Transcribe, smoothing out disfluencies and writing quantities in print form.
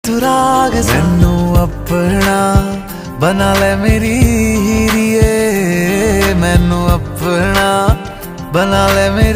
तू राग मैनू अपना बना ले मेरी हीरिए, मैनू अपना बना ले मेरी